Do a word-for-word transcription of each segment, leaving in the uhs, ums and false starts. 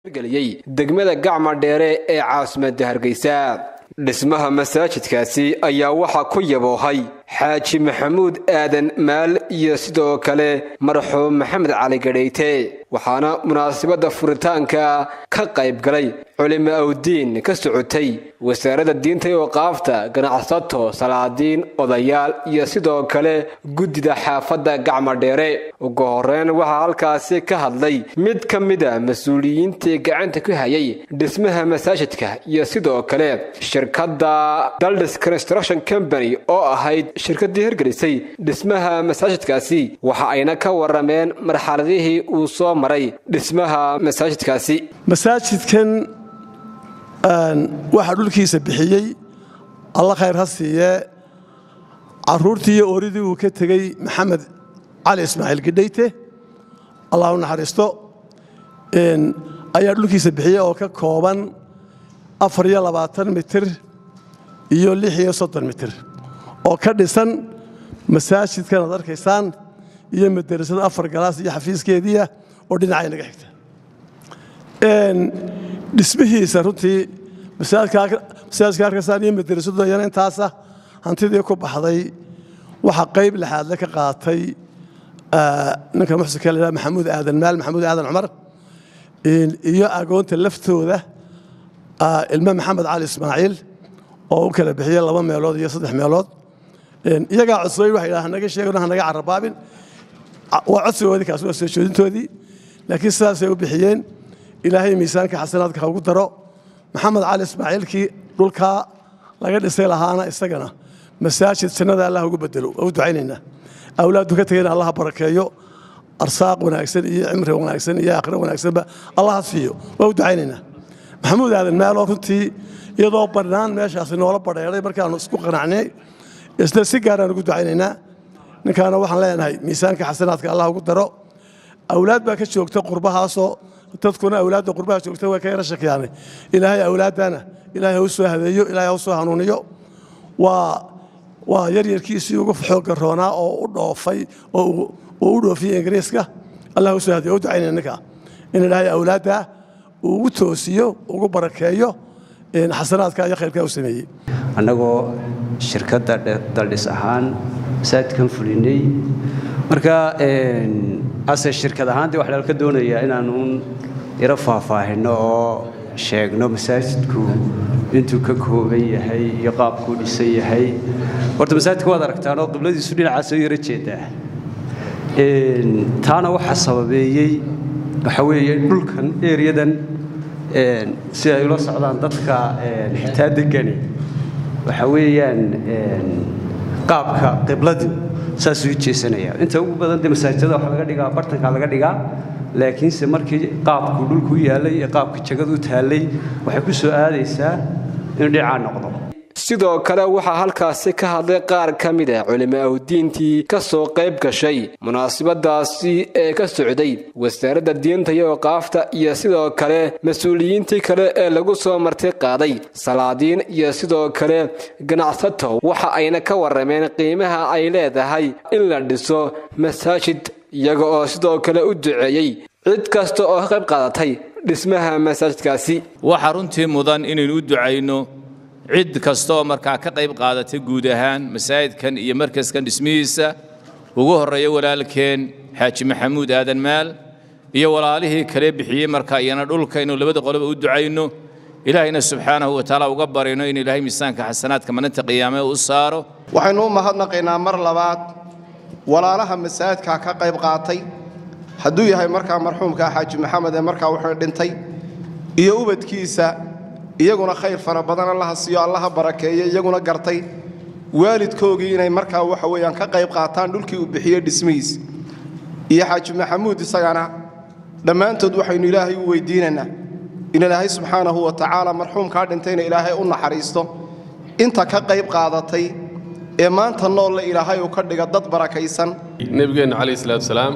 degmada gacma dheere ee caasimadda Hargeysa dhismaha masaajidkaasi ayaa waxa ku yaboohay xaaji maxamuud aadan maal iyo sidoo kale marxuum maxamed cali gadheyte waxaana munaasabada furitaanka ka qayb galay culimo awdiin ka socotay wasaaradda diinta iyo qaafta ganacsato salaadiin odayaal iyo sidoo kale gudida xaafadda gacma dheere ugu horreyn waxa halkaasi ka hadlay mid ka mid ah mas'uuliyiinta gacanta ku hayay dhismaha masaajidka iyo sidoo kale shirkadda Daldas Construction Company oo ahayd shirkadii hirgelisay dhismaha masaajidkaasi waxa ayna ka warameen marxaladihii uu soo maray dhismaha masaajidkaasi masaajidkan aan waxa dhulkiisa bixiyay Allah khayr ha siiye caruurtii ooridii uu ka tagay Maxamed Cali Ismaaciil Gadheyte Allah u naxariisto in ayaa dhulkiisa bixiyay oo ka kooban afar iyo labaatan mitir iyo lix iyo soddon mitir oo ka dhisan masaajidkan aad arkaysaan iyo madrasada afar galaas iyo xafiiskeediya oo dhinacay naga xigta een dhismihiisa runtii masaajidka masaajidka arkaysan iyo madrasada yana intaasa hantidii ku baxday waxa qayb lahaad la ka qaatay ninka muxsinka la Maxamuud Aadan Maal Maxamuud Aadan Cumar iyo agoonta laftooda ilma Maxamed Cali Ismaaciil oo kala bixiyay laba meelood iyo saddex meelood iyaga cusbay waxa ilaahay naga sheegay naga carabaabin waa cusboodii kaas waa soo jeedintoodii laakiin sidaas ay u bixiyeen ilaahay miisaanka xasanaadka ugu daro Maxamed Cali Ismaaciil ki dhulka laga dhisay lahaana isagana masaajid sanada Allah ugu bedelo oo ducaynayna awlaadu ka tagayna Allah barakeeyo arsaaq wanaagsan iyo cimri wanaagsan iyo aakhiro wanaagsan ba Allah siiyo oo ducaynayna Maxamuud Aadan Maal oo runtii iyadoo barnaan meeshaas noola badheeray markaan isku qanacnay isla si gaar ah ugu ducaynayna ninkaana waxaan leenahay miisaanka xasanaadka Allah ugu daro awlaad baa ka joogta qurbahaasoo dadkuna awlaadda qurbaha joogta way ka yara shaqeeyaan ilaahay awlaadana ilaahay u soo hadeeyo ilaahay u soo hanuuniyo waa waa yar yarkiisii ugu xoog garoona oo u dhoofay oo u dhoofiyay Ingiriiska Allah u soo hadeeyo ducaynayna ninka in ilaahay awlaadda ugu toosiyo ugu barakeeyo in xasanaadka iyo khayrka u sameeyay annagoo shirkadda Daldas ahaan masaajidkan fulinay marka een ase shirkad ahaantii waxa la ka doonayaa inaanu ira faahfaahino oo sheegno masaajidku intuu ka kooban yahay iyo qaabku dhisay yahay horta masaajidku waad aragtaan oo qibladiisu dhinacaas oo yara jeedaa een taana waxa sababeeyay waxa weeye dhulkan eeriyadan een si ay ula socdaan dadka een xitaa degani waxa weeyaan een qaabka qibladu saas u jeesanaya inta ugu badan de masaajidada waxa laga dhigaa bartanka laga dhigaa laakiin se markii qaabku dhulku yaalay ee qaabka jagadu taalay waxay ku soo aadaysaa in dhinaca noqdo sidoo kale waxa halkaasi ka hadlay qaar ka mid ah culimo awdiintii ka soo qayb gashay munaasabadaasi ee ka socday wasaaradda diinta iyo qaafta iyo sidoo kale mas'uuliyiintii kale ee lagu soo martay qaaday salaadiin iyo sidoo kale ganacsato waxa ayna ka warameen qiimaha ay leedahay in la dhiso masaajid iyaga oo sidoo kale u duceeyay cid kasta oo ka qayb qaadatay dhismaha masaajidkaasi waxa runtii mudan inaynu u duceyno cid kasta oo markaa ka qayb qaadatay guud ahaan masaajidkan iyo markaskan dhismihiisa ugu horeeya walaalkeen xaaji maxamuud aadan maal iyo walaalihii kale bixiyay markaa iyana dhulka inuu labada qoloba u duceyno ilaahayna subxaanahu wa tacaala uga barino in ilaahay miisaanka xasanaadka maalinta qiyaamaha u saaro waxaynu u mahadnaqaynaa mar labaad walaalaha masaajidka ka qayb qaatay hadduu yahay markaa marxuumka xaaji maxamed ee markaa wuxuu dhintay iyo ubadkiisa iyaguna khayr fara badan Allah siiyo Allah barakeeyo iyaguna gartay waalidkoogii inay markaa waxa weeyaan ka qayb qaataan dhulkii uu bixiyay dhismihiis iyo xaaji maxamuud isagana dhammaantood waxaynu ilaahay u weydiinaynaa in ilaahay subxaanahu wa tacaala marxuumka dhintayna ilaahay u naxariisto inta ka qayb qaadatay ee maanta nool ilaahay uu ka dhiga dad barakaysan nabigeena kaleey salaatu salaam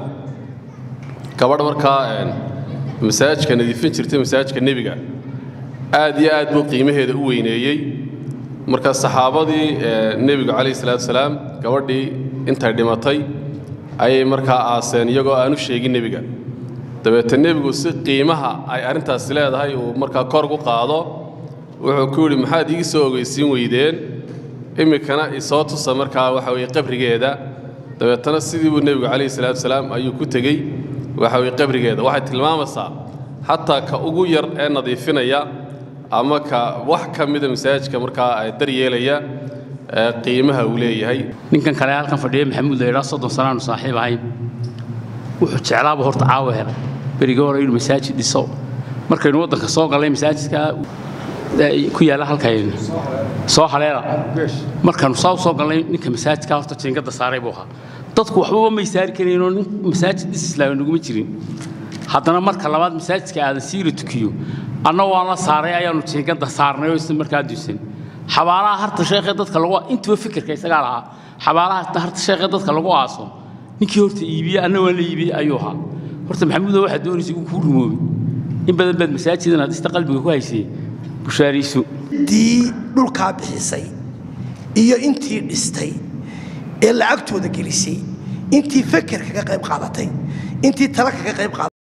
gabadh markaa masaajidka nadiifin jirtay masaajidka nabiga aad iyo aad buu qiimaheeda u weyneeyay marka saxaabadii nabiga kaleey salaatu salaam gabadhii intay dhimatay ayay markaa aaseen iyagoo aanu sheegin nabiga dabeetana nebigu si qiimaha ay arrintaas leedahay uu markaa kor u qaado wuxuu ku yidhi maxaad iga soo ogeysiin weydeen imikana isoo tusa markaa waxa weeye qabrigeeda dabeetana sidii buu nebigu calayhi salaatu wasalaam ayuu ku tegey waxa weeye qabrigeeda waxay tilmaamaysaa xataa ka ugu yar ee nadiifinaya ama ka wax ka mida masaajidka markaa ay daryeelaya qiimaha uu leeyahay ninkan kale halkan fadhiya maxamuud leeyahay soddon sanaanu saaxiib ahay wuxuu jeclaaba horta caawa helay berigii hore inuu masaajid dhiso markaynu waddanka soo galay masaajidka ku yaala halkayna soo haleela markaanu soo soo galay ninka masaajidka horta jiingada saaray buu ahaa dadku waxba ma saari kareenoo nin masaajid islaam naguma jirin haddana marka labaad masaajidka aadan siira tukiyo anna waan la saaray ayaanu jiingada saarnay oo isla markaa duusan xabaalaha harta sheekhay dadka lagu intuu fikirka isaga lahaa xabaalaha harta sheekhay dadka lagu aaso ninkii horta iibiye anna waan la iibiyey ayuu ahaa horta maxamuud waxa doonaysa uu ku rumoobay in badan baad masaajidan aad ista qalbiga ku haysay bushaariisu dii dhulka bixisay iyo intii dhistay ee lacagtooda gelisay intii fikirka ka qayb qaadatay intii tala ka qayb qaadatay